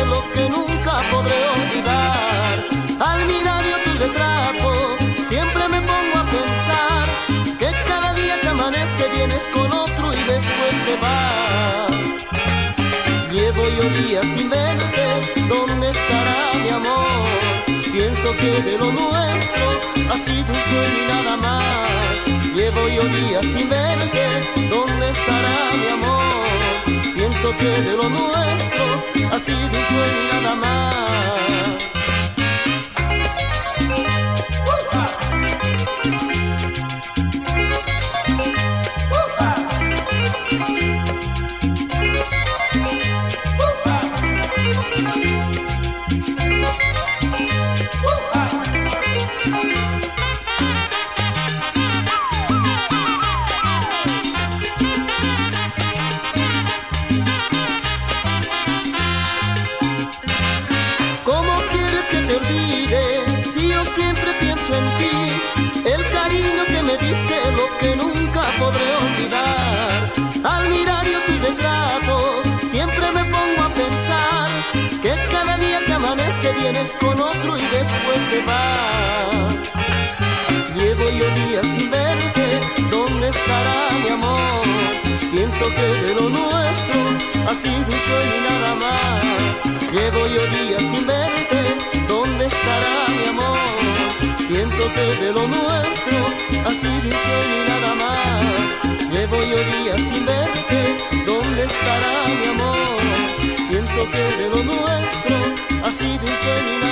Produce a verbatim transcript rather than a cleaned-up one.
lo que nunca podré olvidar. Al mirar yo tu retrato, siempre me pongo a pensar que cada día que amanece vienes con otro y después te vas. Llevo yo días sin verte, ¿dónde estará mi amor? Pienso que de lo nuestro ha sido un sueño y nada más. Llevo yo días sin verte, ¿dónde estará mi amor? Pienso que de lo nuestro ha sido un sueño y nada más. Si yo siempre pienso en ti, el cariño que me diste, lo que nunca podré olvidar. Al mirar yo tu retrato, siempre me pongo a pensar que cada día que amanece vienes con otro y después te vas. Llevo yo días sin verte, ¿dónde estará mi amor? Pienso que de lo nuestro ha sido un sueño y nada más. Llevo yo días sin verte, ¿dónde estará mi amor? Pienso que de lo nuestro ha sido un sueño y nada más. Llevo yo días sin verte, ¿dónde estará mi amor? Pienso que de lo nuestro ha sido un sueño y nada más.